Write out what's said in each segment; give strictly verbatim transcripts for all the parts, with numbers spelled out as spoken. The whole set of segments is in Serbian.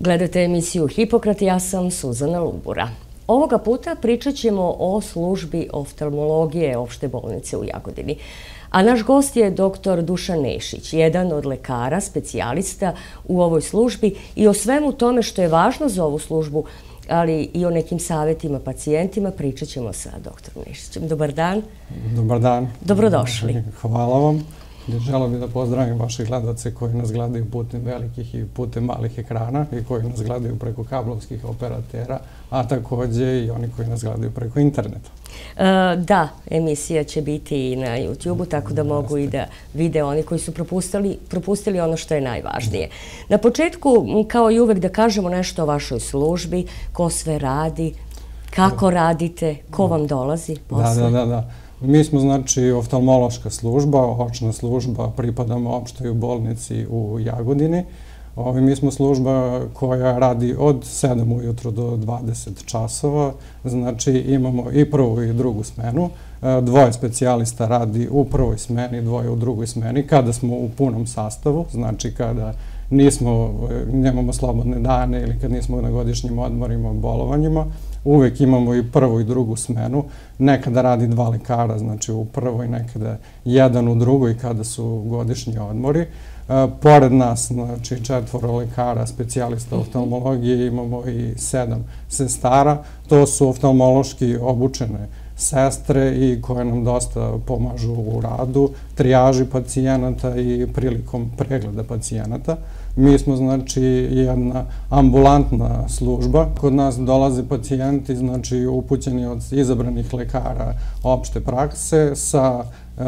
Gledate emisiju Hipokrat, ja sam Suzana Lubura. Ovoga puta pričat ćemo o službi oftalmologije Opšte bolnice u Jagodini. A naš gost je doktor Dušan Nešić, jedan od lekara, specijalista u ovoj službi i o svemu tome što je važno za ovu službu, ali i o nekim savjetima pacijentima pričat ćemo sa doktorom Nešićem. Dobar dan. Dobar dan. Dobrodošli. Hvala vam. Želeo bih da pozdravim vaše gledalce koji nas gledaju putem velikih i putem malih ekrana i koji nas gledaju preko kablovskih operatera, a također i oni koji nas gledaju preko interneta. Da, emisija će biti i na YouTube-u, tako da mogu i da vide oni koji su propustili ono što je najvažnije. Na početku, kao i uvek, da kažemo nešto o vašoj službi, ko sve radi, kako radite, ko vam dolazi posle. Da, da, da. Mi smo, znači, oftalmološka služba, očna služba, pripadamo opštoj bolnici u Jagodini. Mi smo služba koja radi od sedam ujutru do dvadeset časova, znači imamo i prvu i drugu smenu. Dvoje specijalista radi u prvoj smeni, dvoje u drugoj smeni, kada smo u punom sastavu, znači kada nismo, nemamo slobodne dane ili kad nismo na godišnjim odmorima, bolovanjima. Uvek imamo i prvu i drugu smenu. Nekada radi dva lekara, znači u prvoj, nekada jedan u drugoj kada su godišnji odmori. Pored nas, znači četvoro lekara, specijalista oftalmologije, imamo i sedam sestara. To su oftalmološki obučene sestre i koje nam dosta pomažu u radu, trijaži pacijenata i prilikom pregleda pacijenata. Mi smo, znači, jedna ambulantna služba. Kod nas dolaze pacijenti, znači, upućeni od izabranih lekara opšte prakse sa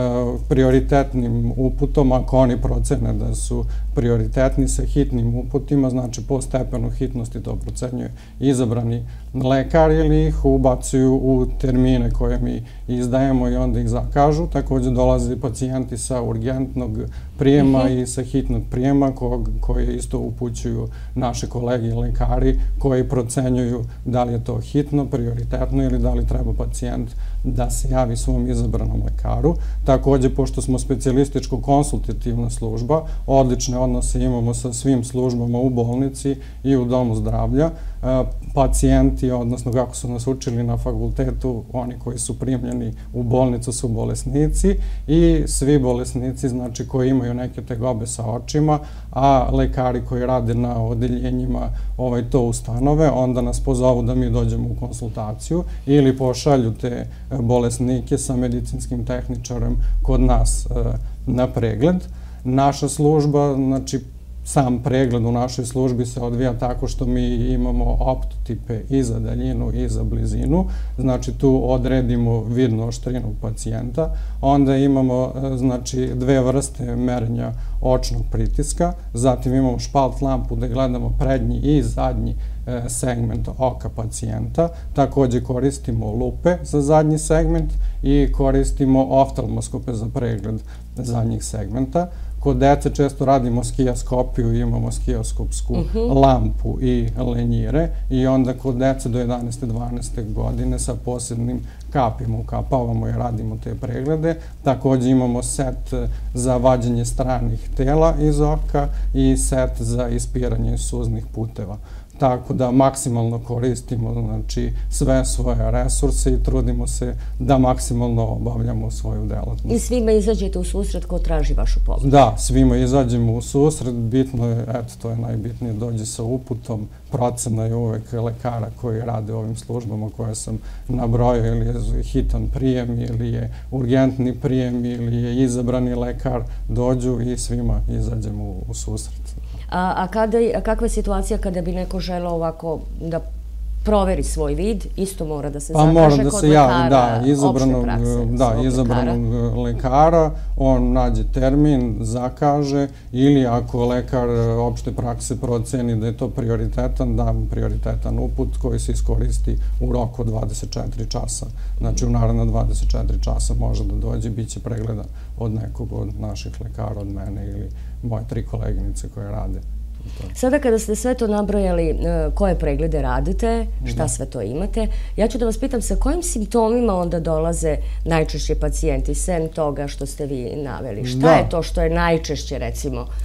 prioritetnim uputom, ako oni procene da su prioritetni sa hitnim uputima, znači po stepenu hitnosti to procenjuje izabrani lekar ili ih ubacuju u termine koje mi izdajemo i onda ih zakažu. Također dolaze pacijenti sa urgentnog prijema i sa hitnog prijema koje isto upućuju naše kolege i lekari koji procenjuju da li je to hitno, prioritetno ili da li treba pacijent da se javi svom izabranom lekaru. Također, pošto smo specijalističko-konsultativna služba, odlične odnose imamo sa svim službama u bolnici i u domu zdravlja. Pacijenti, odnosno kako su nas učili na fakultetu, oni koji su primljeni u bolnicu su bolesnici i svi bolesnici, znači koji imaju neke tegobe sa očima, a lekari koji rade na odeljenjima to ustanove, onda nas pozovu da mi dođemo u konsultaciju ili pošalju te bolesnike sa medicinskim tehničarem kod nas na pregled. Naša služba, znači sam pregled u našoj službi se odvija tako što mi imamo optotipe i za daljinu i za blizinu, znači tu odredimo vidnu oštrinu pacijenta, onda imamo, znači, dve vrste merenja očnog pritiska, zatim imamo špalt lampu da gledamo prednji i zadnji segment oka pacijenta, također koristimo lupe za zadnji segment i koristimo oftalmoskope za pregled zadnjih segmenta. Kod dece često radimo skijaskopiju, imamo skijaskopsku lampu i lenjire i onda kod dece do jedanaeste dvanaeste godine sa posebnim kapima ukapavamo i radimo te preglede. Također imamo set za vađenje stranih tela iz oka i set za ispiranje suznih puteva. Tako da maksimalno koristimo, znači, sve svoje resurse i trudimo se da maksimalno obavljamo svoju delatnost. I svima izađete u susret ko traži vašu pomoć? Da, svima izađemo u susret. Bitno je, eto, to je najbitnije, dođe sa uputom. Procena je uvek lekara koji rade u ovim službama koje sam nabrojao, ili je hitan prijem, ili je urgentni prijem, ili je izabrani lekar, dođu i svima izađemo u susret. A kakva je situacija kada bi neko želeo ovako da proveri svoj vid, isto mora da se zakaže kod lekara opšte prakse? Da, izabranog lekara, on nađe termin, zakaže, ili ako lekar opšte prakse proceni da je to prioritetan, da mu prioritetan uput koji se iskoristi u roku dvadeset četiri časa. Znači u naravno dvadeset četiri časa može da dođe, bit će pregledan od nekog od naših lekara, od mene ili moje tri koleginice koje rade. Sada kada ste sve to nabrojali, koje preglede radite, šta sve to imate, ja ću da vas pitam sa kojim simptomima onda dolaze najčešće pacijenti, sem toga što ste vi naveli. Šta je to što je najčešće, recimo?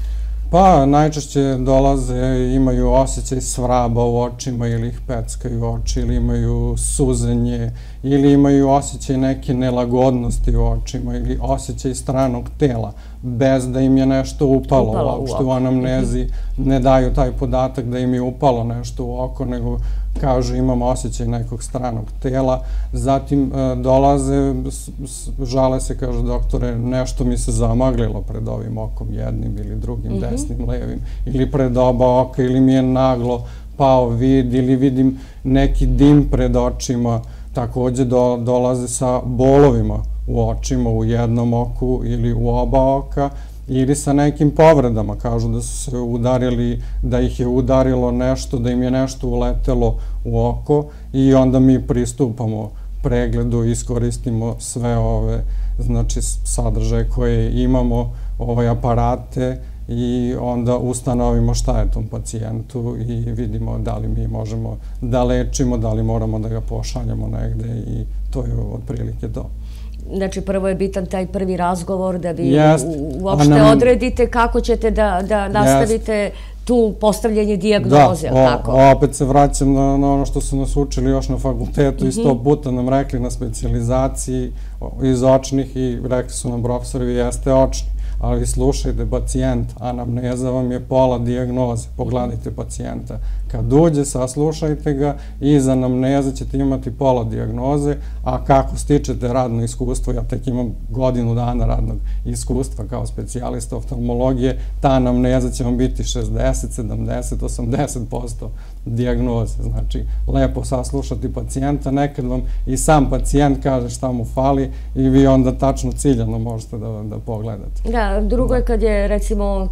Pa najčešće dolaze, imaju osjećaj svraba u očima ili ih peckaju oči ili imaju suzenje ili imaju osjećaj neke nelagodnosti u očima ili osjećaj stranog tela bez da im je nešto upalo uopšte u anamnezi. Ne daju taj podatak da im je upalo nešto u oko, nego kažu imam osjećaj nekog stranog tela. Zatim dolaze, žale se, kažu doktore, nešto mi se zamaglilo pred ovim okom jednim ili drugim, desnim, levim, ili pred oba oka, ili mi je naglo pao vid, ili vidim neki dim pred očima. Takođe dolaze sa bolovima u očima, u jednom oku ili u oba oka, ili sa nekim povredama, kažu da su se udarili, da ih je udarilo nešto, da im je nešto uletelo u oko i onda mi pristupamo pregledu, iskoristimo sve ove, znači, sadržaje koje imamo, ove aparate i onda ustanovimo šta je tom pacijentu i vidimo da li mi možemo da lečimo, da li moramo da ga pošaljemo negde i to je otprilike to. Znači, prvo je bitan taj prvi razgovor da vi uopšte odredite kako ćete da nastavite tu postavljanje dijagnoze, ali tako? Da, opet se vraćam na ono što su nas učili još na fakultetu i sto puta nam rekli na specijalizaciji iz očnih i rekli su nam profesori, vi jeste očni, ali slušajte pacijent, anamneza vam je pola dijagnoze, pogledajte pacijenta. Kad uđe, saslušajte ga i iz anamneze ćete imati pola dijagnoze, a kako stičete radno iskustvo, ja tek imam godinu dana radnog iskustva kao specijalista oftalmologije, ta anamneza će vam biti šezdeset, sedamdeset, osamdeset posto dijagnoze. Znači, lepo saslušati pacijenta, nekad vam i sam pacijent kaže šta mu fali i vi onda tačno ciljano možete da pogledate. Da, drugo je kad je, recimo,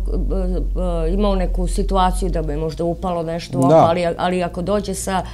imao neku situaciju da bi možda upalo nešto u oko, ali ako dođe sa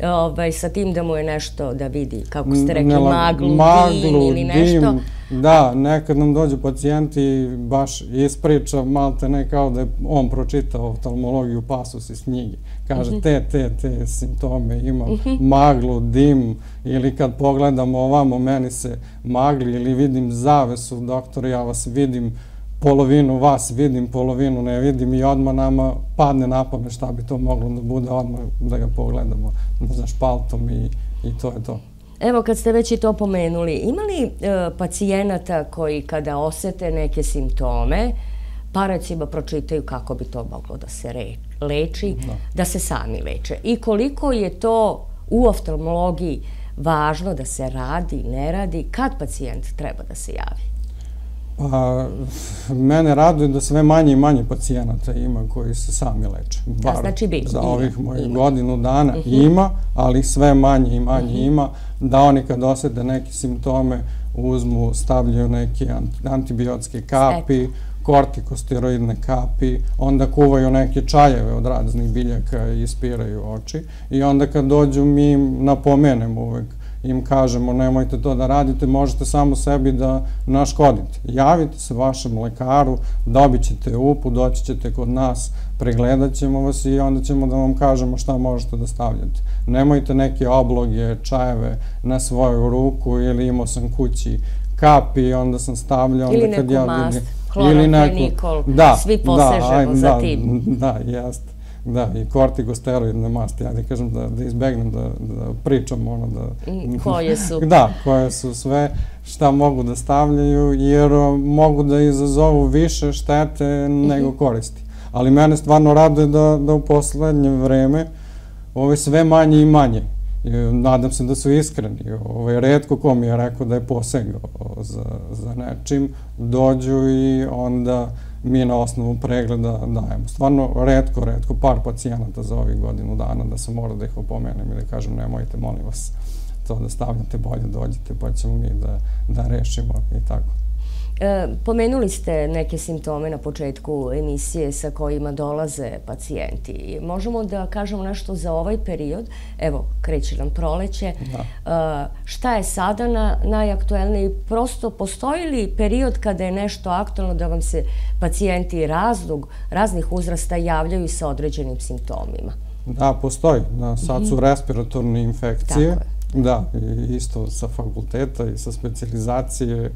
sa tim da mu je nešto da vidi, kako ste rekli, maglu, dim ili nešto. Da, nekad nam dođu pacijenti i baš ispriča malte ne kao da je on pročitao oftalmologiju pasus iz knjige. Kaže te, te, te simptome imam, maglu, dim ili kad pogledam ovamo meni se magli ili vidim zavesu, doktore, ja vas vidim, polovinu vas vidim, polovinu ne vidim i odmah nama padne na pamet šta bi to moglo da bude, odmah da ga pogledamo za špaltom i to je to. Evo, kad ste već i to pomenuli, ima li pacijenata koji kada osete neke simptome, pa recimo pročitaju kako bi to moglo da se leči, da se sami leče? I koliko je to u oftalmologiji važno da se radi, ne radi, kad pacijent treba da se javi? Pa, mene raduje da sve manje i manje pacijenata ima koji se sami leče. Znači, bilo. Za ovih mojih godinu dana ima, ali sve manje i manje ima, da oni kad osete neke simptome uzmu, stavljaju neke antibiotske kapi, kortikosteroidne kapi, onda kuvaju neke čajeve od raznih biljaka i ispiraju oči i onda kad dođu mi im napomenemo uvek, im kažemo nemojte to da radite, možete samo sebi da naškodite. Javite se vašem lekaru, dobit ćete uput, doći ćete kod nas, pregledat ćemo vas i onda ćemo da vam kažemo šta možete da stavljate. Nemojte neke obloge, čajeve na svoju ruku ili imao sam kući kapi i onda sam stavljao. Ili neku mast, klorofenikol, svi posežemo za tim. Da, jeste. Da, i kortikosteroidne masti, ja da kažem da izbegnem da pričam ono da... Koje su? Da, koje su sve šta mogu da stavljaju, jer mogu da izazovu više štete nego koristi. Ali mene stvarno raduje da u poslednje vreme ove sve manje i manje. Nadam se da su iskreni. Retko ko mi je rekao da je posegao za nečim, dođu i onda mi na osnovu pregleda dajemo. Stvarno retko, retko, par pacijenata za ovih godinu dana da sam morao da ih opomenem i da kažem nemojte, molim vas, to da stavljate, bolje dođite pa ćemo mi da rešimo i tako. Pomenuli ste neke simptome na početku emisije sa kojima dolaze pacijenti. Možemo da kažemo nešto za ovaj period? Evo, kreće nam proleće. Šta je sada najaktuelniji? Prosto postoji li period kada je nešto aktuelno da vam se pacijenti raznih uzrasta javljaju sa određenim simptomima? Da, postoji. Sad su respiratorne infekcije Da, isto sa fakulteta i sa specijalizacije,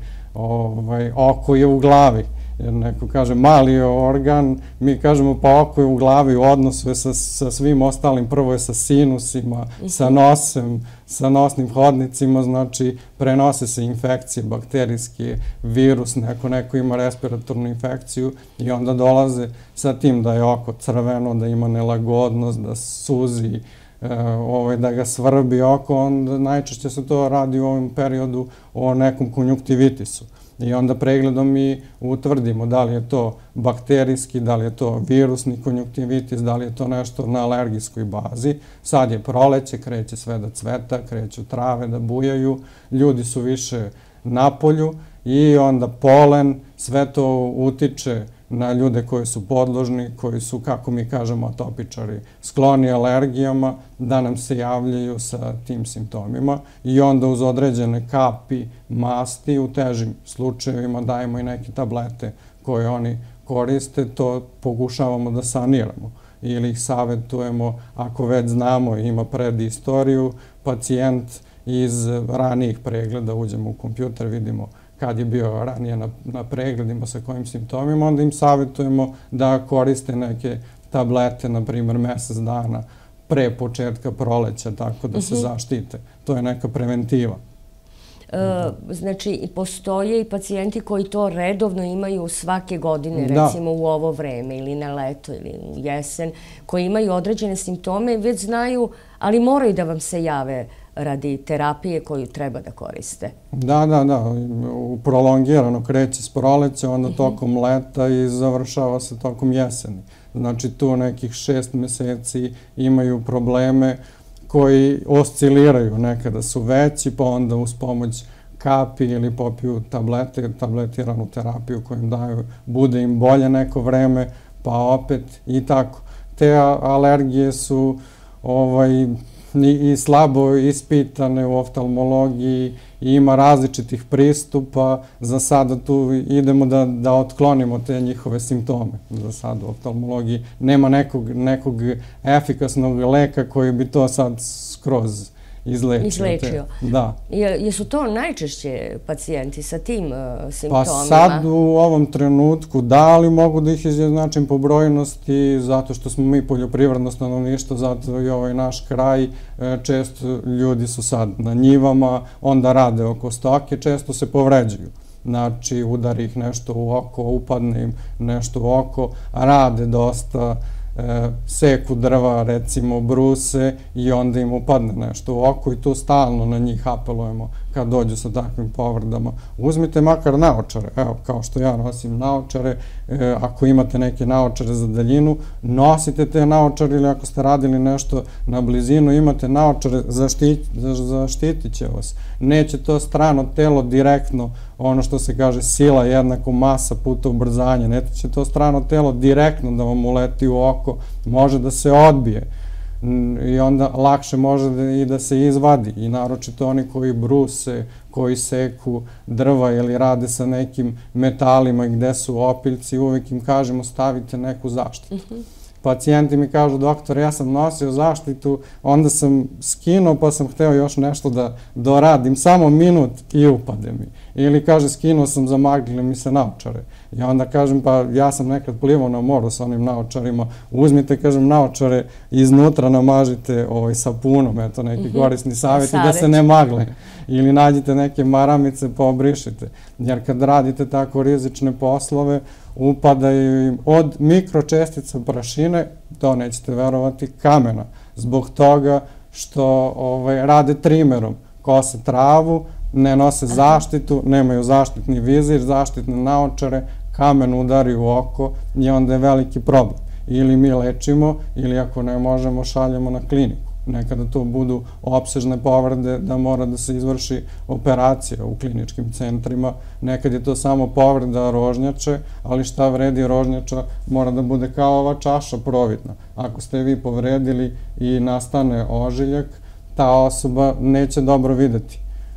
oko je u glavi. Jer neko kaže mali je organ, mi kažemo pa oko je u glavi, u odnosu je sa svim ostalim, prvo je sa sinusima, sa nosem, sa nosnim hodnicima, znači prenose se infekcije bakterijske, virus, neko, neko ima respiratornu infekciju i onda dolaze sa tim da je oko crveno, da ima nelagodnost, da suzi, da ga svrbi oko, onda najčešće se to radi u ovom periodu o nekom konjunktivitisu. I onda pregledom mi utvrdimo da li je to bakterijski, da li je to virusni konjunktivitis, da li je to nešto na alergijskoj bazi. Sad je proleće, kreće sve da cveta, kreću trave da bujaju, ljudi su više na polju i onda polen, sve to utiče na ljude koji su podložni, koji su, kako mi kažemo, atopičari, skloni alergijama, da nam se javljaju sa tim simptomima i onda uz određene kapi, masti, u težim slučajevima dajemo i neke tablete koje oni koriste, to pokušavamo da saniramo ili ih savjetujemo, ako već znamo i ima predistoriju, pacijent iz ranijih pregleda, uđemo u kompjuter, vidimo kad je bio ranije na pregledima sa kojim simptomima, onda im savjetujemo da koriste neke tablete, na primjer, mesec dana pre početka proleća, tako da se zaštite. To je neka preventiva. Znači, postoje i pacijenti koji to redovno imaju svake godine, recimo u ovo vreme, ili na leto, ili u jesen, koji imaju određene simptome i već znaju, ali moraju da vam se jave radi terapije koju treba da koriste. Da, da, da. Prolongirano kreće s proleća, onda tokom leta i završava se tokom jeseni. Znači, tu nekih šest meseci imaju probleme koji osciliraju. Nekada su veći, pa onda uz pomoć kapi ili popiju tablete, tabletiranu terapiju koju im daju, bude im bolje neko vreme, pa opet i tako. Te alergije su i slabo ispitane u oftalmologiji i ima različitih pristupa. Za sada tu idemo da otklonimo te njihove simptome. Za sada u oftalmologiji nema nekog efikasnog leka koji bi to sad skroz izlečio. Izlečio. Da. Jesu to najčešće pacijenti sa tim simptomima? Pa sad u ovom trenutku da, ali mogu da ih izjednačim po brojnosti, zato što smo mi poljoprivredno stanovništvo, zato i ovaj naš kraj, često ljudi su sad na njivama, onda rade oko stoke, često se povređuju. Znači, udari ih nešto u oko, upadne im nešto u oko, rade dosta, seku drva, recimo bruse i onda im upadne nešto u oko i tu stalno na njih apelujemo kad dođu sa takvim povredama. Uzmite makar naočare, evo kao što ja nosim naočare, ako imate neke naočare za daljinu, nosite te naočare ili ako ste radili nešto na blizinu, imate naočare, zaštitit će vas. Neće to strano telo direktno, ono što se kaže sila jednako masa puta ubrzanje, neće to strano telo direktno da vam uleti u oko, može da se odbije i onda lakše može i da se izvadi i naročito oni koji bruse, koji seku drva ili rade sa nekim metalima gde su opiljci, uvijek im kažemo stavite neku zaštitu. Pacijenti mi kažu, doktor, ja sam nosio zaštitu, onda sam skinuo pa sam hteo još nešto da doradim, samo minut i upade mi. Ili kaže, skinuo sam, zamagljile mi se naočare. I onda kažem, pa ja sam nekad plivao na moru sa onim naočarima, uzmite, kažem, naočare, iznutra namažite sapunom, eto neki korisni savjeti, da se ne magle. Ili nađite neke maramice pa obrišite. Jer kad radite tako rizične poslove, upadaju im od mikročestica prašine, to nećete verovati, kamena. Zbog toga što rade trimerom, kose travu, ne nose zaštitu, nemaju zaštitni vizir, zaštitne naočare, kamen udari u oko i onda je veliki problem. Ili mi lečimo, ili ako ne možemo, šaljemo na kliniku. Nekada to budu opsežne povrede da mora da se izvrši operacija u kliničkim centrima. Nekad je to samo povreda rožnjače, ali šta vredi rožnjača mora da bude kao ova čaša providna. Ako ste vi povredili i nastane ožiljak, ta osoba neće dobro videti.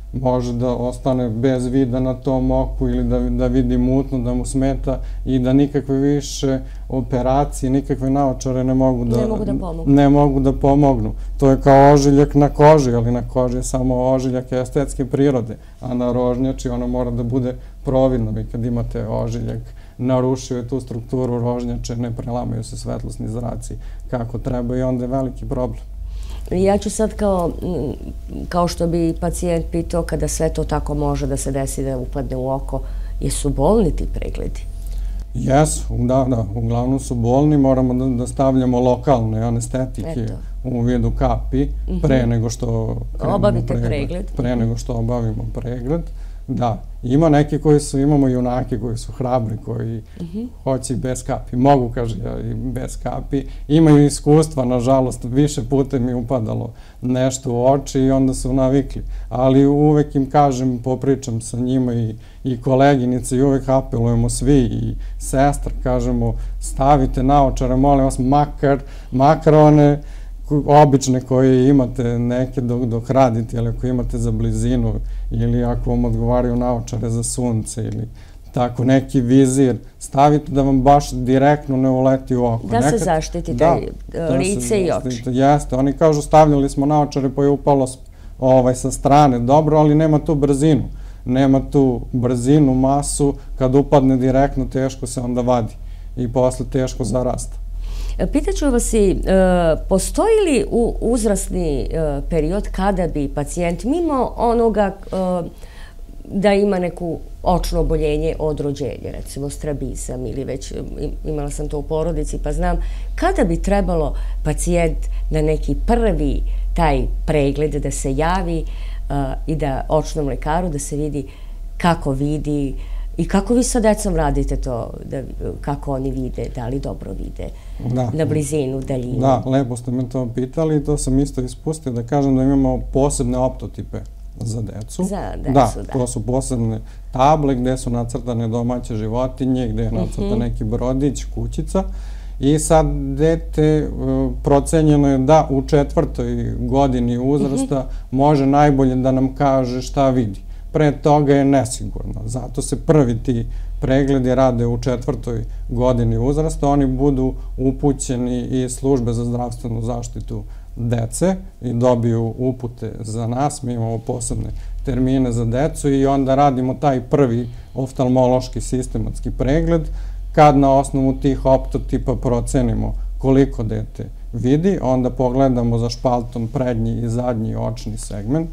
može da ostane bez vida na tom oku ili da, da vidi mutno, da mu smeta i da nikakve više operacije, nikakve naočare ne mogu da, ne mogu da pomognu. Ne mogu da pomognu. To je kao ožiljak na koži, ali na koži je samo ožiljak estetske prirode, a na rožnjači ono mora da bude providno. Vi kad imate ožiljak, narušio je tu strukturu rožnjače, ne prelamaju se svetlosni zraci kako treba i onda je veliki problem. Ja ću sad kao, kao što bi pacijent pitao kada sve to tako može da se desi da upadne u oko, jesu bolni ti pregledi? Jesu, da, da, uglavnom su bolni, moramo da, da stavljamo lokalne anestetike Eto. u vidu kapi pre nego što obavite pregled, pregled. Pre nego što obavimo pregled. Da, ima neki koji su, imamo junake koji su hrabri, koji uh-huh. hoće i bez kapi. Mogu, kaže ja, i bez kapi. Imaju iskustva, nažalost, više puta mi upadalo nešto u oči i onda su navikli. Ali uvek im kažem, popričam sa njima i, i koleginice i uvek apelujemo svi i sestra, kažemo stavite naočare, molim vas, makar, makar one obične koje imate neke dok, dok radite, ili ako imate za blizinu, ili ako vam odgovaraju naočare za sunce, ili tako neki vizir, stavite da vam baš direktno ne uleti u oko. Da se zaštiti taj lice i oči. Jeste, oni kažu stavljali smo naočare pa je upalo sa strane, dobro, ali nema tu brzinu. Nema tu brzinu, masu, kad upadne direktno teško se onda vadi i posle teško zarasta. Pitaću vas i, postoji li uzrasni period kada bi pacijent mimo onoga da ima neku očno oboljenje od rođenja, recimo strabizam ili već imala sam to u porodici pa znam, kada bi trebalo pacijent na neki prvi taj pregled da se javi i da očnom lekaru da se vidi kako vidi i kako vi sa decom radite to, kako oni vide, da li dobro vide, na blizinu, daljinu? Da, lepo ste me to pitali i to sam isto ispustio da kažem da imamo posebne optotipe za decu. Za decu, da. Da, to su posebne table gde su nacrtane domaće životinje, gde je nacrtan neki brodić, kućica. I sad dete procenjeno je da u četvrtoj godini uzrasta može najbolje da nam kaže šta vidi. Pre toga je nesigurno. Zato se prvi ti pregledi rade u četvrtoj godini uzrasta. Oni budu upućeni iz službe za zdravstvenu zaštitu dece i dobiju upute za nas. Mi imamo posebne termine za decu i onda radimo taj prvi oftalmološki sistematski pregled kad na osnovu tih optotipa procenimo koliko dete vidi, onda pogledamo za špaltom prednji i zadnji očni segment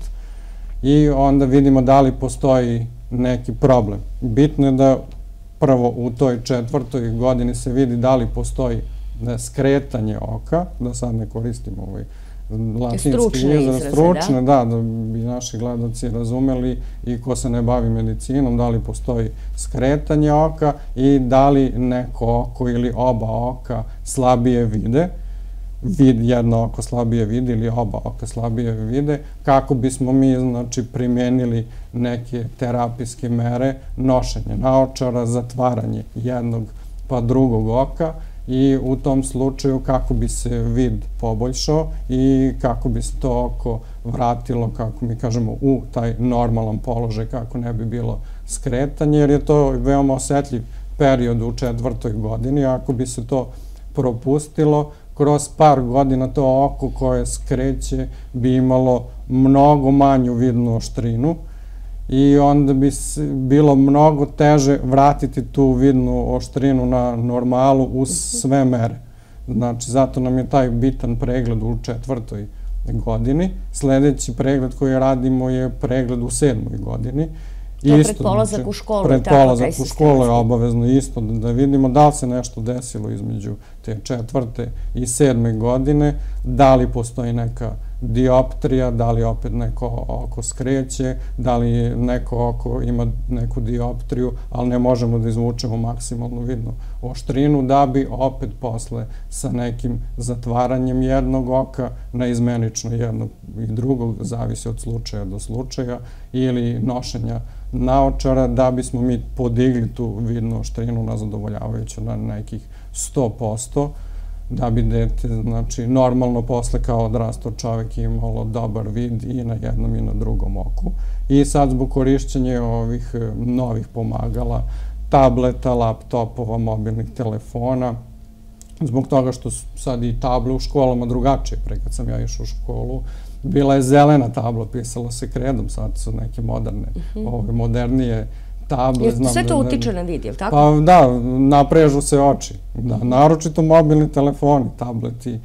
i onda vidimo da li postoji neki problem. Bitno je da prvo u toj četvrtoj godini se vidi da li postoji skretanje oka, da sad ne koristimo ovaj latinski izraz, stručne, da, da bi naši gledalci razumeli i ko se ne bavi medicinom, da li postoji skretanje oka i da li neko oko ili oba oka slabije vide, jedno oko slabije vidi ili oba oka slabije vide, kako bismo mi znači primenili neke terapijske mere, nošenje naočara, zatvaranje jednog pa drugog oka i u tom slučaju kako bi se vid poboljšao i kako bi se to oko vratilo, kako mi kažemo, u taj normalan položaj, kako ne bi bilo skretanje, jer je to veoma osetljiv period u četvrtoj godini. Ako bi se to propustilo, kroz par godina to oko koje skreće bi imalo mnogo manju vidnu oštrinu i onda bi bilo mnogo teže vratiti tu vidnu oštrinu na normalu uz sve mere. Znači, zato nam je taj bitan pregled u četvrtoj godini. Sledeći pregled koji radimo je pregled u sedmoj godini. To je pred polazak u školu. Pred polazak u školu je obavezno isto da vidimo da li se nešto desilo između te četvrte i sedme godine, da li postoji neka dioptrija, da li opet neko oko skreće, da li neko oko ima neku dioptriju, ali ne možemo da izvučemo maksimalnu vidnu oštrinu, da bi opet posle sa nekim zatvaranjem jednog oka na izmenično jednog i drugog, zavisi od slučaja do slučaja, ili nošenja naočara, da bismo mi podigli tu vidnu oštrinu na zadovoljavajuću na nekih sto posto, da bi dete, znači, normalno posle kao odrastao čovek imalo dobar vid i na jednom i na drugom oku. I sad zbog korišćenja ovih novih pomagala, tableta, laptopova, mobilnih telefona, zbog toga što su sad i table u školama drugačije. Pre kad sam ja išao u školu, bila je zelena tabla, pisalo se kredom, sad su neke moderne, ove modernije table. Sve to utiče na vid, je li tako? Pa da, naprežu se oči. Naročito mobilni telefoni, tableti,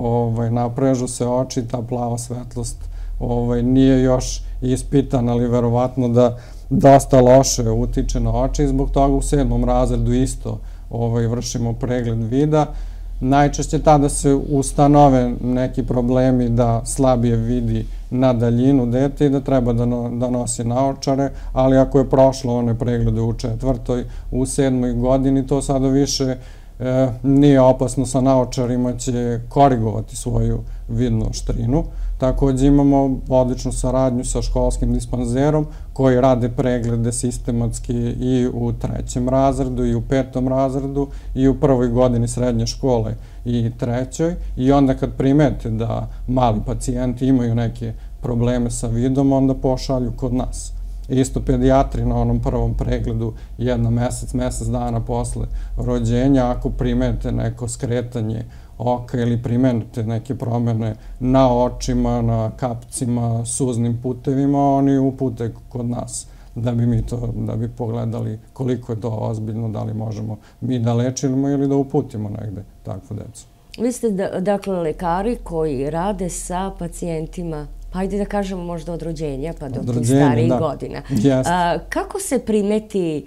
naprežu se oči, ta plava svetlost nije još ispitan, ali verovatno da dosta loše utiče na oči i zbog toga u sedmom razredu isto vršimo pregled vida. Najčešće tada se ustanove neki problemi da slabije vidi na daljinu dete i da treba da nosi naočare, ali ako je prošlo one preglede u četvrtoj, u sedmoj godini, to sada više nije opasno, sa naočarima će korigovati svoju vidnu oštrinu. Takođe imamo odličnu saradnju sa školskim dispanzerom koji rade preglede sistematski i u trećem razredu i u petom razredu i u prvoj godini srednje škole i trećoj, i onda kad primete da mali pacijenti imaju neke probleme sa vidom, onda pošalju kod nas. Isto pedijatri na onom prvom pregledu jedno mesec, mesec dana posle rođenja, ako primete neko skretanje oka ili primenite neke promene na očima, na kapcima, suznim putevima, oni upute kod nas da bi mi to, da bi pogledali koliko je to ozbiljno, da li možemo mi da lečimo ili da uputimo negde takvu decu. Vi ste dakle lekari koji rade sa pacijentima, pa ajde da kažemo možda od rođenja pa do tih starijih godina. Kako se primeti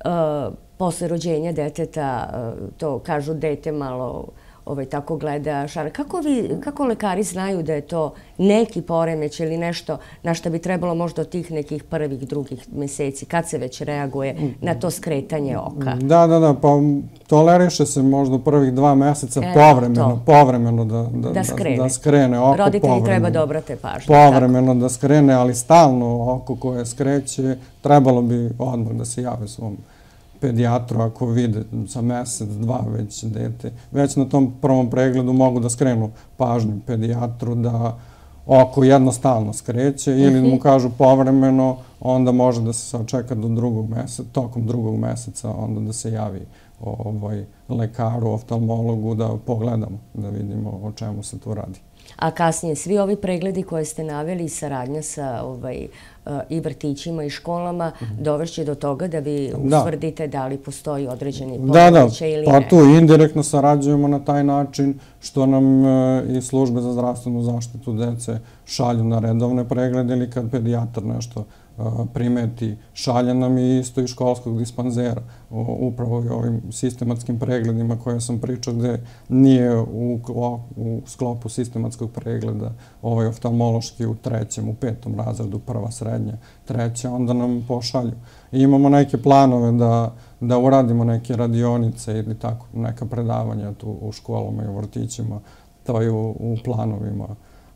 posle rođenja deteta, to kažu dete malo tako gleda šar. Kako lekari znaju da je to neki poremeć ili nešto na što bi trebalo možda od tih nekih prvih, drugih meseci, kad se već reaguje na to skretanje oka? Da, da, da, pa toleriše se možda u prvih dva meseca povremeno, povremeno da skrene oko. Roditelji treba da obrate pažnju. Povremeno da skrene, ali stalno oko koje skreće, trebalo bi odmah da se jave svom pedijatru ako vide za mesec, dva već dete. Već na tom prvom pregledu mogu da skrenu pažnju pedijatru da oko jednostavno skreće ili mu kažu povremeno, onda može da se sačeka do drugog meseca, tokom drugog meseca, onda da se javi lekaru, oftalmologu da pogledamo, da vidimo o čemu se tu radi. A kasnije svi ovi pregledi koje ste naveli i saradnja sa i vrtićima i školama dovešće do toga da vi utvrdite da li postoji određeni poremećaj ili ne? Da, da, pa tu indirektno sarađujemo na taj način što nam i službe za zdravstvenu zaštitu dece šalju na redovne preglede ili kad pedijatar nešto primeti, šalje nam i isto iz školskog dispanzera. Upravo i ovim sistematskim pregledima koje sam pričao gde nije u sklopu sistematskog pregleda ovaj oftalmološki u trećem, u petom razredu, prva srednja, treća, onda nam pošalju. I imamo neke planove da uradimo neke radionice ili tako, neka predavanja tu u školama i u vrtićima, to je u planovima.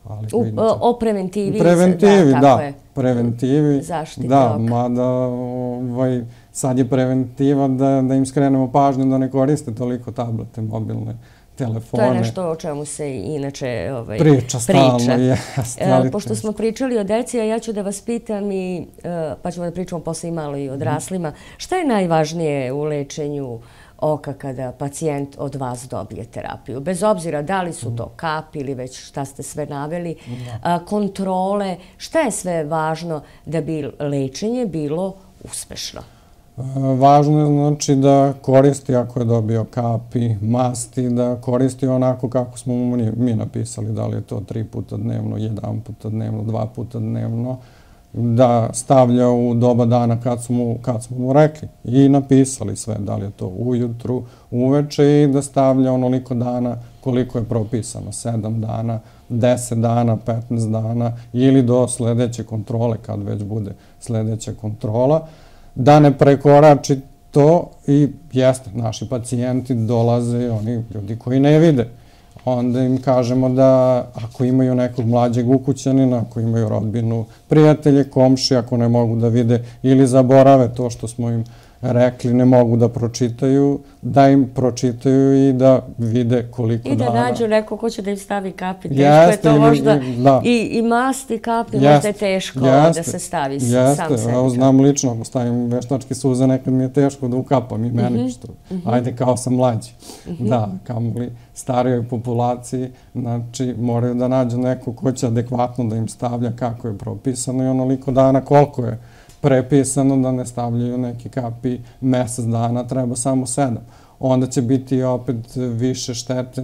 O preventivi. Preventivi, da. Preventivi. Zaštiti oka. Da, mada sad je preventiva da im skrenemo pažnju da ne koriste toliko tablete, mobilne telefone. To je nešto o čemu se inače priča. Stalno, jeste. Pošto smo pričali o deci, a ja ću da vas pitam, pa ćemo da pričamo posle i malo i odraslima, šta je najvažnije u lečenju oka kada pacijent od vas dobije terapiju? Bez obzira da li su to kapi ili već šta ste sve naveli, kontrole, šta je sve važno da bi lečenje bilo uspešno? Važno je znači da koristi ako je dobio kapi, masti, da koristi onako kako smo mu mi napisali, da li je to tri puta dnevno, jedan puta dnevno, dva puta dnevno, da stavlja u doba dana kad smo mu rekli i napisali sve, da li je to ujutru, uveče, i da stavlja onoliko dana koliko je propisano, sedam dana, deset dana, petnaest dana ili do sledeće kontrole, kad već bude sledeća kontrola, da ne prekorači to. I jeste, naši pacijenti dolaze, oni ljudi koji ne vide, onda im kažemo da ako imaju nekog mlađeg ukućanina, ako imaju rodbinu, prijatelje, komši, ako ne mogu da vide ili zaborave to što smo im rekli ne mogu da pročitaju, da im pročitaju i da vide koliko dana. I da nađu neko ko će da im stavi kapi. Teško je to možda i masti kapi, možda je teško da se stavi sam sebi. Jeste, evo znam lično, ako stavim veštačke suze, nekad mi je teško da ukapam i meni što. Ajde, kao sam mlađi. Da, kamoli starijoj populaciji, znači moraju da nađu neko ko će adekvatno da im stavlja kako je propisano i onoliko dana koliko je prepisano, da ne stavljaju neki kapi mesec dana, treba samo sedam. Onda će biti opet više štete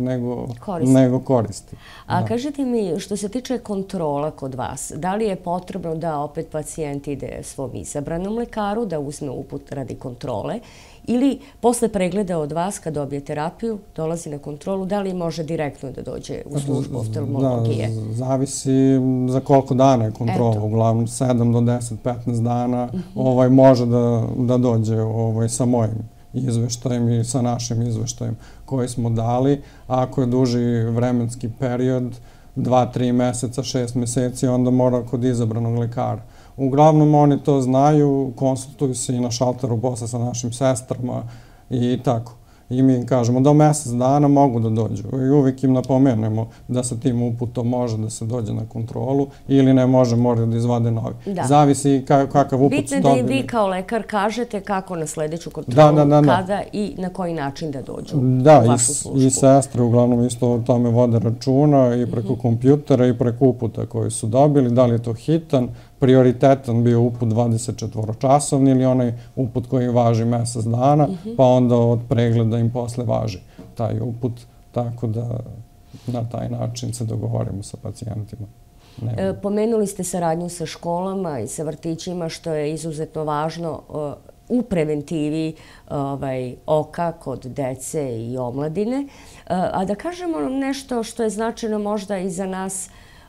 nego koristi. A kažete mi, što se tiče kontrola kod vas, da li je potrebno da opet pacijent ide svom izabranom lekaru, da uzme uput radi kontrole, ili posle pregleda od vas, kad dobije terapiju, dolazi na kontrolu, da li može direktno da dođe u službu oftalmologije? Da, zavisi za koliko dana je kontrola. Uglavnom sedam do deset, petnaest dana može da dođe sa mojim izveštajem i sa našim izveštajem koji smo dali. Ako je duži vremenski period, dva, tri meseca, šest meseci, onda mora kod izabranog lekara. Uglavnom oni to znaju, konsultuju se i na šalteru posle sa našim sestrama i tako. I mi im kažemo da mesec dana mogu da dođu i uvijek im napomenemo da sa tim uputom može da se dođe na kontrolu ili ne može, moraju da izvade novi. Zavisi kakav uput su dobili. Bitno da im vi kao lekar kažete kako na sledeću kontrolu, kada i na koji način da dođu u vašu službu. Da, i sestre uglavnom isto o tome vode računa i preko kompjutera i preko uputa koji su dobili, da li je to hitan, prioritetan bio uput dvadeset četvoročasovni ili onaj uput koji važi mesec dana, pa onda od pregleda im posle važi taj uput, tako da na taj način se dogovorimo sa pacijentima. Pomenuli ste saradnju sa školama i sa vrtićima, što je izuzetno važno u preventivi oka kod dece i omladine. A da kažemo nešto što je značajno možda i za nas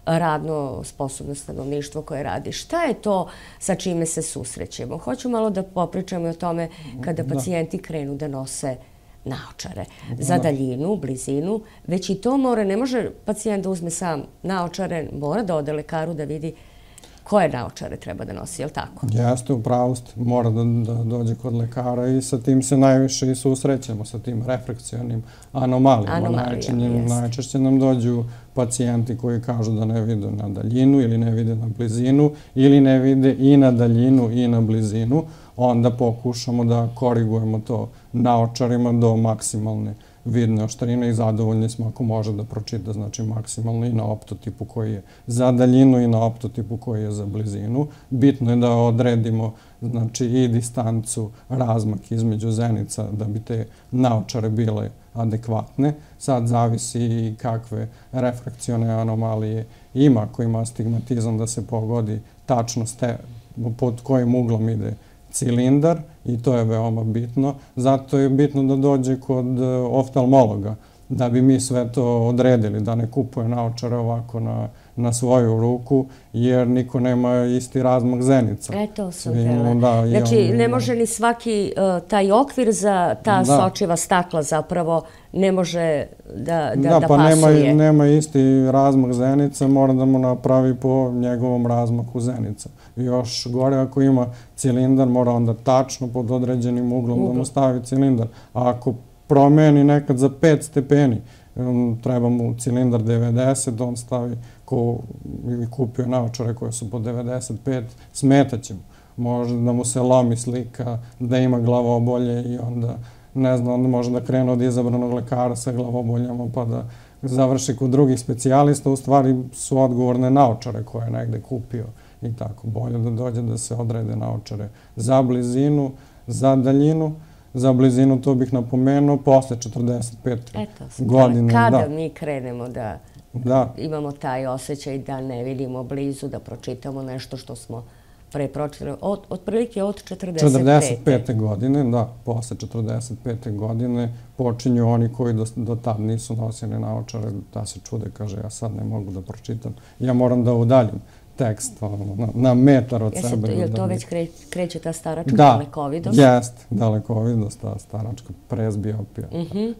radno sposobno stanovništvo koje radi. Šta je to sa čime se susrećemo? Hoću malo da popričamo o tome kada pacijenti krenu da nose naočare za daljinu, blizinu, već i to mora, ne može pacijent da uzme sam naočare, mora da ode lekaru da vidi koje naočare treba da nosi, je li tako? Jeste, u pravosti. Mora da dođe kod lekara i sa tim se najviše i susrećemo, sa tim refrakcionim anomalijama. Najčešće nam dođu pacijenti koji kažu da ne vide na daljinu ili ne vide na blizinu ili ne vide i na daljinu i na blizinu. Onda pokušamo da korigujemo to naočarima do maksimalne vidne oštrine i zadovoljni smo ako može da pročita, znači maksimalno i na optotipu koji je za daljinu i na optotipu koji je za blizinu. Bitno je da odredimo znači i distancu, razmak između zenica da bi te naočare bile adekvatne. Sad zavisi i kakve refrakcione anomalije ima, ako ima astigmatizam da se pogodi tačno pod kojim uglom ide cilindar i to je veoma bitno. Zato je bitno da dođe kod oftalmologa da bi mi sve to odredili, da ne kupuje naočare ovako na svoju ruku, jer niko nema isti razmak zenica. E, to sam htjela. Znači, ne može ni svaki taj okvir za ta sočiva stakla zapravo ne može da pasuje. Da, pa nema isti razmak zenica, mora da mu napravi po njegovom razmaku zenica. Još gore, ako ima cilindar, mora onda tačno pod određenim uglom da mu stavi cilindar. A ako promeni nekad za pet stepeni, treba mu cilindar devedeset, on stavi ko ili kupio naočare koje su po devedeset pet, smetaće mu. Može da mu se lomi slika, da ima glavobolje i onda, ne znam, onda može da krene od izabranog lekara sa glavoboljama pa da završi kod drugih specijalista. U stvari su odgovorne naočare koje je negde kupio i tako. Bolje da dođe da se odrede naočare za blizinu, za daljinu. Za blizinu, to bih napomenuo, posle četrdeset pete godine. Kada mi krenemo da imamo taj osjećaj da ne vidimo blizu, da pročitamo nešto što smo pre pročitali, otprilike od četrdeset pete. četrdeset pete godine, da, posle četrdeset pete godine počinju oni koji do tad nisu nosili naočare, da se čude, kaže, ja sad ne mogu da pročitam, ja moram da udaljim tekst na metar od sebe. Je li to već kreće ta staračka dalekovidost? Da, jeste, dalekovidost, ta staračka presbiopija.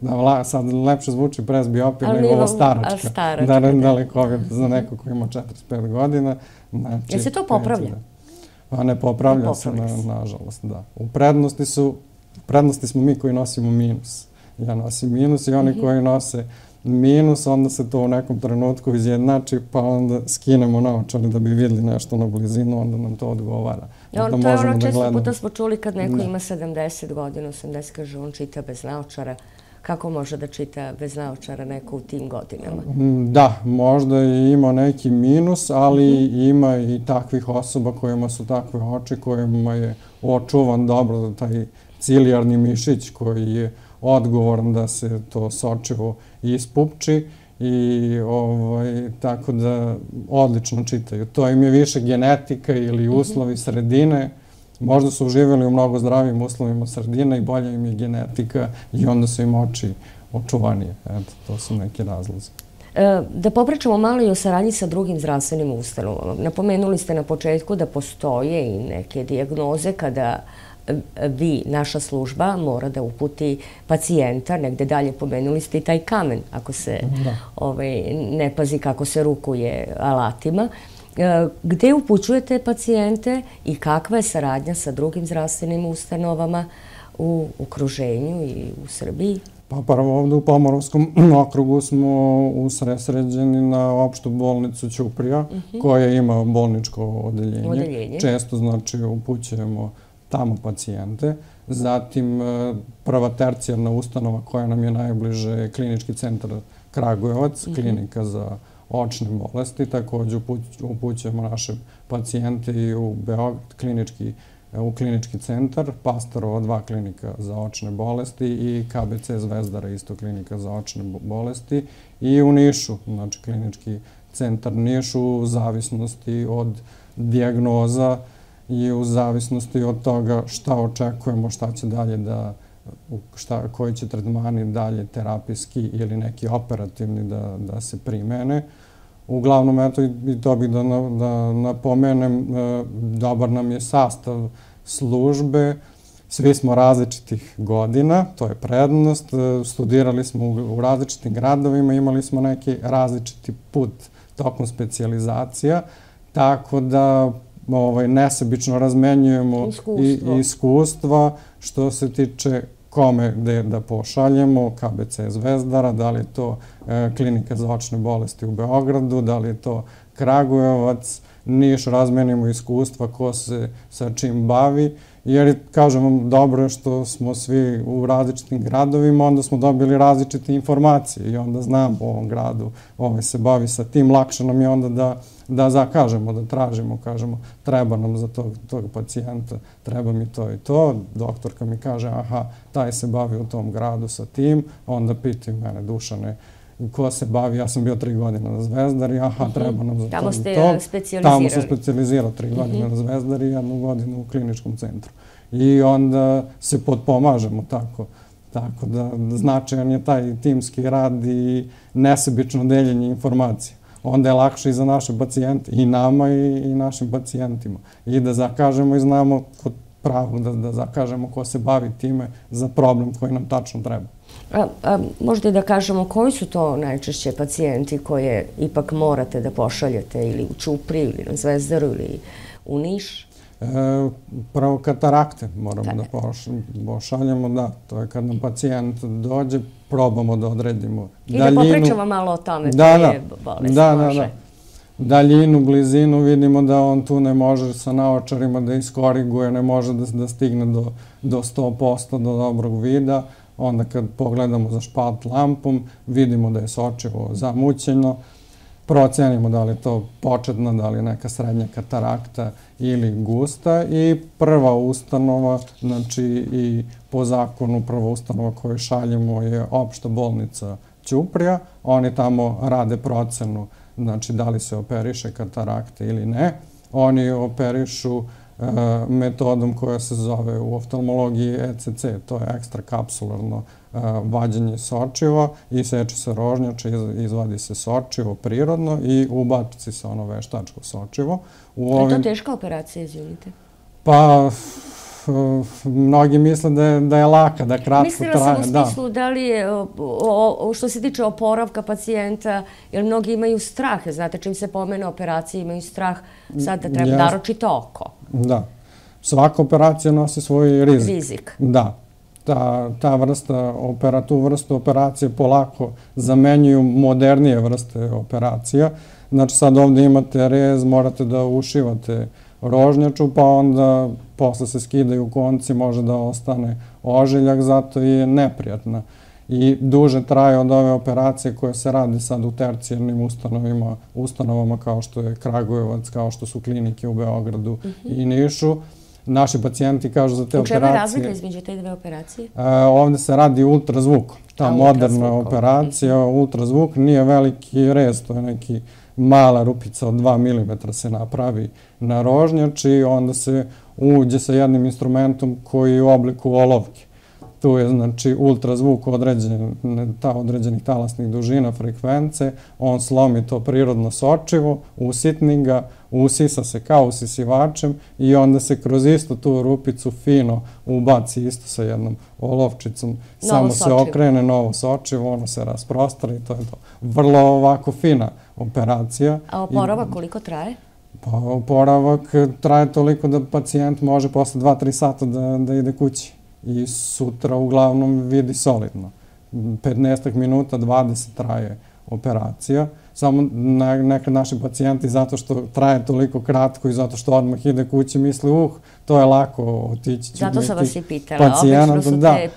Sad lepše zvuči presbiopija nego ovo staračka. Dalekovidost za neko koji ima četrdeset pet godina. Je se to popravlja? A ne popravlja se, nažalost, da. U prednosti su, u prednosti smo mi koji nosimo minus. Ja nosim minus i oni koji nose minus, onda se to u nekom trenutku izjednači, pa onda skinemo naočare da bi vidjeli nešto na blizinu, onda nam to odgovara. To je ono često puta smo čuli kad neko ima sedamdeset godina, osamdeset, kaže on čita bez naočara. Kako može da čita bez naočara neko u tim godinama? Da, možda je imao neki minus, ali ima i takvih osoba kojima su takve oči, kojima je očuvan dobro taj cilijarni mišić koji je odgovoran da se to sočivo ispupči i tako da odlično čitaju. To im je više genetika ili uslovi sredine. Možda su živjeli u mnogo zdravijim uslovima sredine i bolja im je genetika i onda su im oči očuvanije. Eto, to su neki razlozi. Da popričamo malo i o saradnji sa drugim zdravstvenim ustanovama. Napomenuli ste na početku da postoje i neke dijagnoze kada vi, naša služba, mora da uputi pacijenta, negde dalje pomenuli ste i taj kamen, ako se ne pazi kako se rukuje alatima. Gde upućujete pacijente i kakva je saradnja sa drugim zdravstvenim ustanovama u okruženju i u Srbiji? Pa prvo ovde u Pomoravskom okrugu smo usredsređeni na opštu bolnicu Ćuprija, koja ima bolničko odeljenje. Često, znači, upućujemo tamo pacijente. Zatim, prva tercijarna ustanova koja nam je najbliže je Klinički centar Kragujevac, klinika za očne bolesti. Također upućujemo naše pacijente i u Beograd, u klinički centar, Pastorova dva klinika za očne bolesti i K B C Zvezdara, isto klinika za očne bolesti. I u Nišu, znači klinički centar Nišu, u zavisnosti od dijagnoza i u zavisnosti od toga šta očekujemo, šta će dalje da, koji će tretmani dalje terapijski ili neki operativni da se primene. Uglavnom, eto i to bih da napomenem, dobar nam je sastav službe, svi smo različitih godina, to je prednost, studirali smo u različitim gradovima, imali smo neki različiti put tokom specijalizacija, tako da nesebično razmenjujemo iskustva što se tiče kome gde da pošaljemo, K B C Zvezdara, da li je to klinika za očne bolesti u Beogradu, da li je to Kragujevac, Niš, razmenimo iskustva ko se sa čim bavi, jer, kažem vam, dobro je što smo svi u različitim gradovima, onda smo dobili različite informacije i onda znam u ovom gradu ovaj se bavi sa tim, lakše nam je onda da zakažemo, da tražimo, kažemo, treba nam za tog pacijenta, treba mi to i to, doktorka mi kaže, aha, taj se bavi u tom gradu sa tim, onda piti mene, Dušane, ko se bavi, ja sam bio tri godine na Zvezdari, aha, treba nam za to i to. Tamo ste specijalizirali. Tamo sam specijalizirao tri godine na Zvezdari i jednu godinu u kliničkom centru. I onda se potpomažemo tako. Tako da značajan je taj timski rad i nesebično deljenje informacija. Onda je lakše i za naše pacijente, i nama i našim pacijentima. I da zakažemo i znamo pravo da zakažemo ko se bavi time za problem koji nam tačno treba. Možda i da kažemo koji su to najčešće pacijenti koje ipak morate da pošaljete ili u Ćupriju ili na Zvezdaru ili u Niš? Prvo katarakte moramo da pošaljemo, da. To je kad nam pacijent dođe, probamo da odredimo daljinu. I da popričamo malo o tome koje bolesti može. Daljinu, blizinu, vidimo da on tu ne može sa naočarima da iskoriguje, ne može da stigne do sto posto do dobrog vida. Onda kad pogledamo za špalt lampom, vidimo da je sočivo zamućeno, procenimo da li je to početna, da li je neka srednja katarakta ili gusta i prva ustanova, znači i po zakonu prva ustanova koju šaljemo je opšta bolnica Ćuprija. Oni tamo rade procenu, znači da li se operiše katarakte ili ne. Oni operišu metodom koja se zove u oftalmologiji E C C, to je ekstrakapsularno vađenje sočiva, iseče se rožnjača, izvadi se sočivo prirodno i ubaci se ono veštačko sočivo. Je to teška operacija, izvinite? Pa, mnogi misle da je laka, da kratko traje. Mislila sam u smislu da li je, što se tiče oporavka pacijenta, jer mnogi imaju strah, znate, čim se pomene operacije imaju strah, sad da treba naročito oko. Da. Svaka operacija nosi svoj rizik. Rizik. Da. Ta vrsta, tu vrstu operacije polako zamenjuju modernije vrste operacija. Znači sad ovdje imate rez, morate da ušivate rožnjaču, pa onda posle se skidaju konci, može da ostane ožiljak, zato je neprijatna. I duže traje od ove operacije koje se radi sad u tercijarnim ustanovama kao što je Kragujevac, kao što su klinike u Beogradu i Nišu. Naši pacijenti kažu za te operacije... U čemu je razlika između te dve operacije? Ovdje se radi ultrazvuk. Ta moderna operacija, ultrazvuk, nije veliki rez, to je neki mala rupica od dva milimetra se napravi na rožnjači i onda se uđe sa jednim instrumentom koji je u obliku olovke. Tu je, znači, ultrazvuk ta određenih talasnih dužina, frekvence, on slomi to prirodno sočivo, usitni ga, usisa se kao usisivačem i onda se kroz istu tu rupicu fino ubaci isto sa jednom olovčicom. Samo se okrene novo sočivo, ono se rasprostra i to je to. Vrlo ovako fina operacija. A oporavak koliko traje? Pa oporavak traje toliko da pacijent može posle dva do tri sata da ide kući. I sutra uglavnom vidi solidno. petnaest minuta, dvadeset traje operacija. Samo nekad naši pacijenti, zato što traje toliko kratko i zato što odmah ide kući, misli, uh, to je lako otići. Zato sam vas i pitala. Obično su te...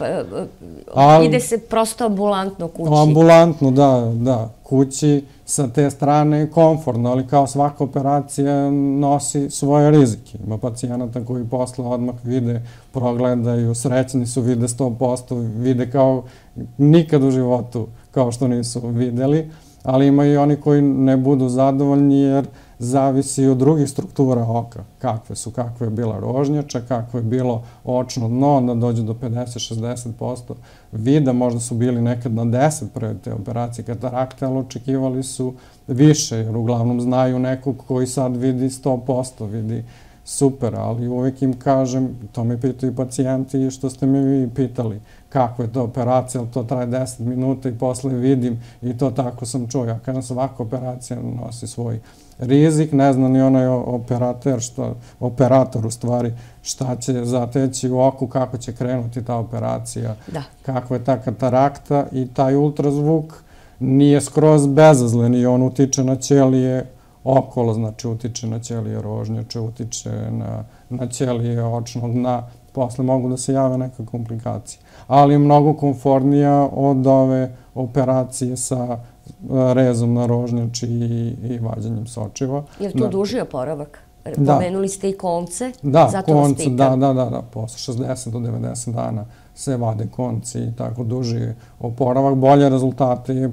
Ide se prosto ambulantno kući. Ambulantno, da, da. Kući sa te strane komfortno, ali kao svaka operacija nosi svoje rizike. Ima pacijenata koji posle odmah vide, progledaju, srećni su, vide sto posto, vide kao nikad u životu, kao što nisu videli, ali ima i oni koji ne budu zadovoljni jer zavisi od drugih struktura oka. Kakve su, kakva je bila rožnjača, kakvo je bilo očno dno, onda dođe do pedeset do šezdeset posto vida, možda su bili nekad na deset pre te operacije katarakte, ali očekivali su više, jer uglavnom znaju nekog koji sad vidi sto posto, vidi super, ali uvijek im kažem, to me pitaju pacijenti što ste me vi pitali, kako je to operacija, ali to traje deset minuta i posle vidim i to tako sam čuo. Ja kažem, svaka operacija nosi svoj rizik, ne zna ni onaj operator, operator u stvari, šta će zateći u oku, kako će krenuti ta operacija, kakva je ta katarakta i taj ultrazvuk nije skroz bezazlen i on utiče na ćelije okolo, znači utiče na ćelije rožnjače, utiče na ćelije očnog dna, posle mogu da se jave neke komplikacije. Ali je mnogo komfortnija od ove operacije sa rezom na rožnjači i vađanjem sočiva. Je li tu duži oporavak? Pomenuli ste i konce, zato vas pitam. Da, da, da, posle šezdeset do devedeset dana se vade konci i tako duži oporavak. Bolje rezultate je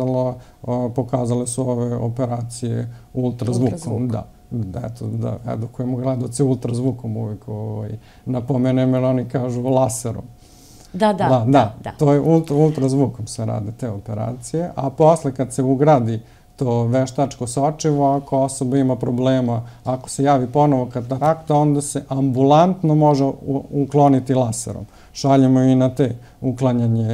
pokazale su ove operacije ultrazvukom. Da, eto, da edukujemo gledaoce ultrazvukom uvijek napomenem, jer oni kažu laserom. Da, da, da. To je ultrazvukom se rade te operacije, a posle kad se ugradi to veštačko sočivo, ako osoba ima problema, ako se javi ponovo katarakta, onda se ambulantno može ukloniti laserom. Šaljemo i na te uklanjanje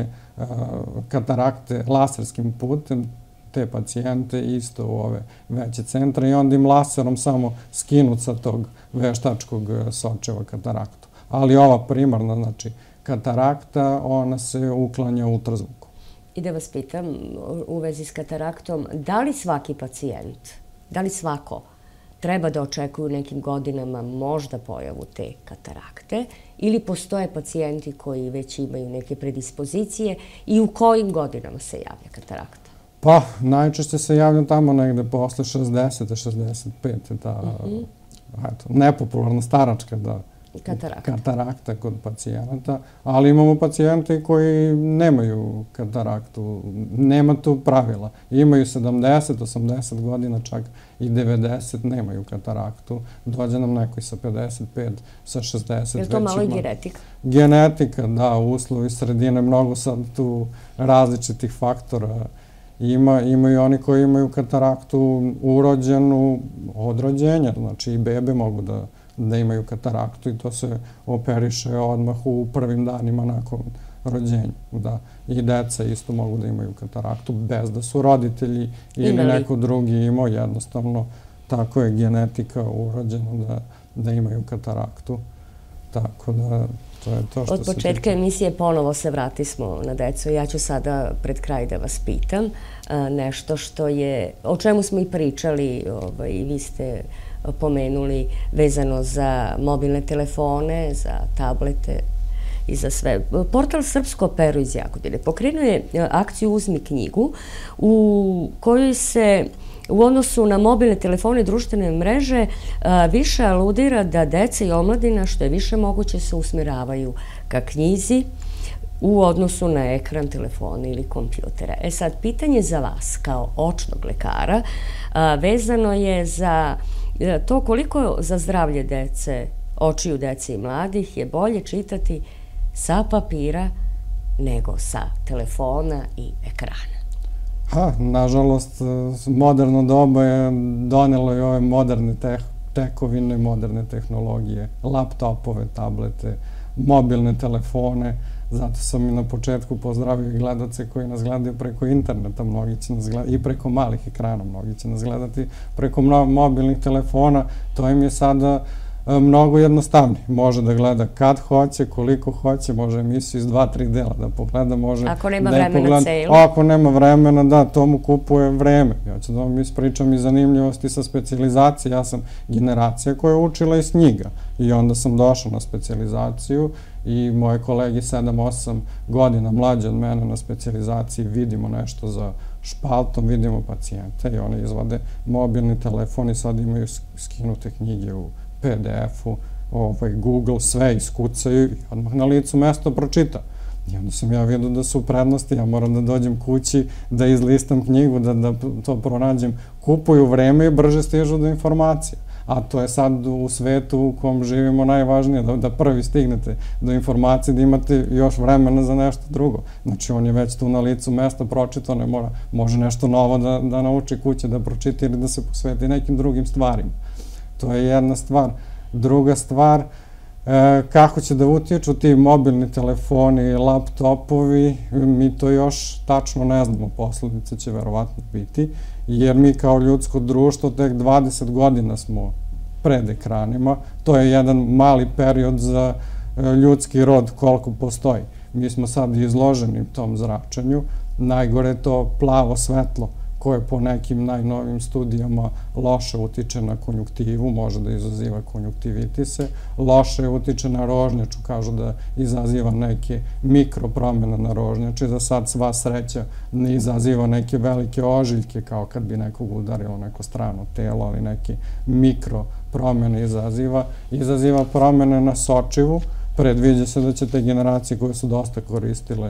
katarakte laserskim putem, te pacijente isto u ove veće centre i onda im laserom samo skinuti sa tog veštačkog sočiva kataraktu. Ali ova primarna, znači, katarakta, ona se uklanja ultrazvukom. I da vas pitam u vezi s kataraktom, da li svaki pacijent, da li svako treba da očekuju u nekim godinama možda pojavu te katarakte ili postoje pacijenti koji već imaju neke predispozicije i u kojim godinama se javlja katarakta? Pa, najčešće se javlja tamo negde posle šezdeset do šezdeset pet ta nepopularna staračka da katarakta kod pacijenata, ali imamo pacijente koji nemaju kataraktu, nema tu pravila. Imaju sedamdeset, osamdeset godina, čak i devedeset, nemaju kataraktu. Dođe nam neko i sa pedeset pet, sa šezdeset. Je li to malo i genetika? Genetika, da, uslovi sredine, mnogo sad tu različitih faktora. Imaju oni koji imaju kataraktu urođenu od rođenja, znači i bebe mogu da da imaju kataraktu i to se operiše odmah u prvim danima nakon rođenja. Da, i deca isto mogu da imaju kataraktu bez da su roditelji ili neko drugi imao, jednostavno tako je genetika urađena da, da imaju kataraktu. Tako da to je to što Od početka emisije ponovo se vratismo na decu. Ja ću sada pred kraj da vas pitam nešto što je, o čemu smo i pričali, ovaj, i vi ste pomenuli vezano za mobilne telefone, za tablete i za sve. Portal Srpsko pero iz Jagodine pokrenuo je akciju Uzmi knjigu u kojoj se u odnosu na mobilne telefone i društvene mreže više aludira da deca i omladina što je više moguće se usmeravaju ka knjizi u odnosu na ekran telefona ili kompjutera. E sad, pitanje za vas kao očnog lekara vezano je za to koliko za zdravlje dece, očiju dece i mladih je bolje čitati sa papira nego sa telefona i ekrana. Ha, nažalost, moderno doba je donelo i ove moderne tekovine, moderne tehnologije, laptopove, tablete, mobilne telefone. Zato sam i na početku pozdravio i gledace koji nas gledaju preko interneta, mnogi će nas gledati i preko malih ekrana, mnogi će nas gledati preko mobilnih telefona. To im je sada mnogo jednostavnije. Može da gleda kad hoće, koliko hoće, može emisiju iz dva, tri dela da pogleda, može... Ako nema vremena celu. Ako nema vremena, da, to mu kupuje vreme. Ja ću da vam ispričam i zanimljivosti sa specijalizacije. Ja sam generacija koja je učila iz knjiga i onda sam došao na specijalizaciju i moje kolege sedam osam godina mlađe od mene na specijalizaciji vidimo nešto za špaltom, vidimo pacijenta i oni izvade mobilni telefon i sad imaju skinute knjige u pe de efu, Google, sve iskucaju i odmah na licu mesto pročita. I onda sam ja vidio da su prednosti, ja moram da dođem kući, da izlistam knjigu, da to pronađem. Kupuju vreme i brže stižu do informacija. A to je sad u svetu u kom živimo najvažnije, da prvi stignete do informacije, da imate još vremena za nešto drugo. Znači, on je već tu na licu mesta pročitao, ne mora, može nešto novo da nauči kuće, da pročita ili da se posveti nekim drugim stvarima. To je jedna stvar. Druga stvar, kako će da utječu ti mobilni telefoni i laptopovi, mi to još tačno ne znamo, posledice će verovatno biti, jer mi kao ljudsko društvo tek dvadeset godina smo pred ekranima. To je jedan mali period za ljudski rod koliko postoji. Mi smo sad izloženi tom zračenju. Najgore je to plavo svetlo koje po nekim najnovim studijama loše utiče na konjuktivu, može da izaziva konjuktivitise, loše utiče na rožnjaču, kažu da izaziva neke mikropromjene na rožnjači, da sad sva sreća ne izaziva neke velike ožiljke, kao kad bi nekog udarilo neko strano telo, ali neke mikropromjene izaziva. Izaziva promjene na sočivu, predviđa se da će te generacije koje su dosta koristile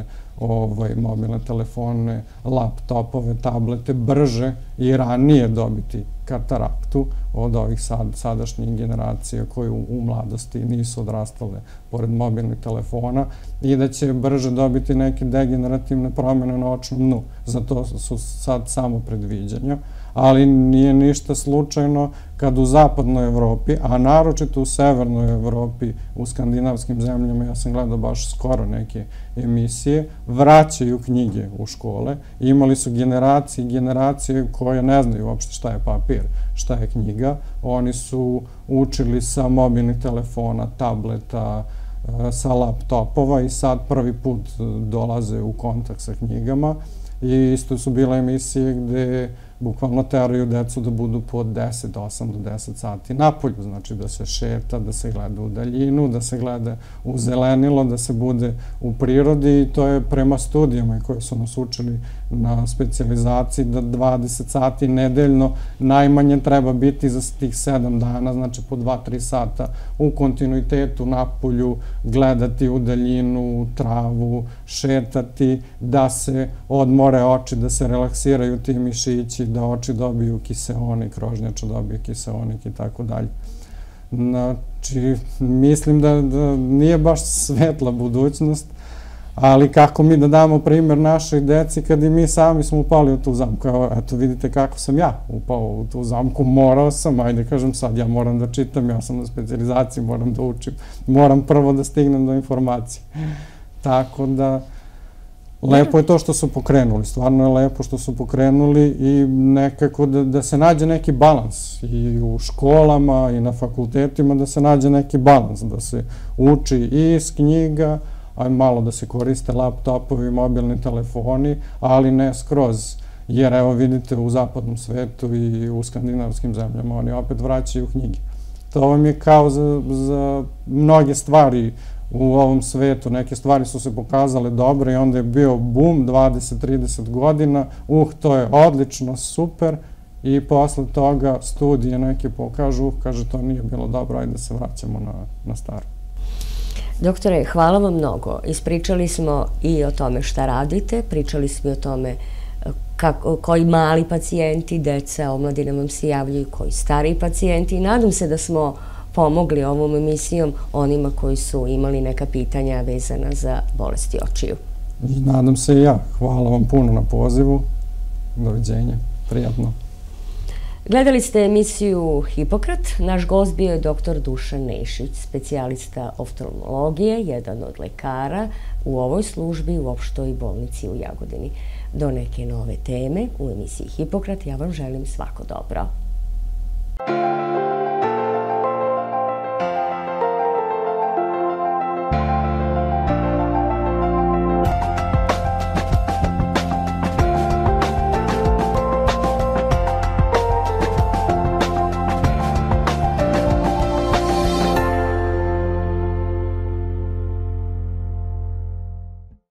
mobilne telefone, laptopove, tablete, brže i ranije dobiti kataraktu od ovih sadašnjih generacija koje u mladosti nisu odrastale pored mobilnih telefona i da će brže dobiti neke degenerativne promjene na očnom dnu. Zato su sad samo predviđanja, ali nije ništa slučajno kad u zapadnoj Evropi, a naročito u severnoj Evropi, u skandinavskim zemljama, ja sam gledao baš skoro neke emisije, vraćaju knjige u škole. Imali su generacije i generacije koje ne znaju uopšte šta je papir, šta je knjiga. Oni su učili sa mobilnih telefona, tableta, sa laptopova i sad prvi put dolaze u kontakt sa knjigama. I isto su bile emisije gde bukvalno teraju decu da budu po deset, osam do deset sati napolju, znači da se šeta, da se gleda u daljinu, da se gleda u zelenilo, da se bude u prirodi i to je prema studijama koje su nas učili na specijalizaciji da dvadeset sati nedeljno najmanje treba biti za tih sedam dana, znači po dva do tri sata u kontinuitetu napolju, gledati u daljinu, u travu, šetati, da se odmore oči, da se relaksiraju ti mišići, da oči dobiju kiseonik, rožnjača dobije kiseonik i tako dalje. Znači, mislim da nije baš svetla budućnost, Ali kako mi da damo primjer našoj deci kad i mi sami smo upali u tu zamku? Evo, eto vidite kako sam ja upao u tu zamku, morao sam, ajde kažem sad, ja moram da čitam, ja sam na specijalizaciji, moram da učim, moram prvo da stignem do informacije. Tako da, lepo je to što su pokrenuli, stvarno je lepo što su pokrenuli i nekako da, da se nađe neki balans i u školama i na fakultetima, da se nađe neki balans, da se uči i iz knjiga, a malo da se koriste laptopovi, mobilni telefoni, ali ne skroz, jer evo vidite u zapadnom svetu i u skandinavskim zemljama oni opet vraćaju knjige. To vam je kao za, za mnoge stvari u ovom svetu, neke stvari su se pokazale dobre i onda je bio bum dvadeset do trideset godina, uh, to je odlično, super, i posle toga studije neke pokažu, uh, kaže, to nije bilo dobro, ajde da se vraćamo na, na staro. Doktore, hvala vam mnogo. Ispričali smo i o tome šta radite, pričali smo i o tome kako, koji mali pacijenti, deca, omladina vam se javljaju, koji stariji pacijenti, i nadam se da smo pomogli ovom emisijom onima koji su imali neka pitanja vezana za bolesti očiju. I nadam se i ja. Hvala vam puno na pozivu. Doviđenja. Prijatno. Gledali ste emisiju Hipokrat. Naš gost bio je doktor Dušan Nešić, specijalista oftalmologije, jedan od lekara u ovoj službi u Opštoj bolnici u Jagodini. Do neke nove teme u emisiji Hipokrat ja vam želim svako dobro.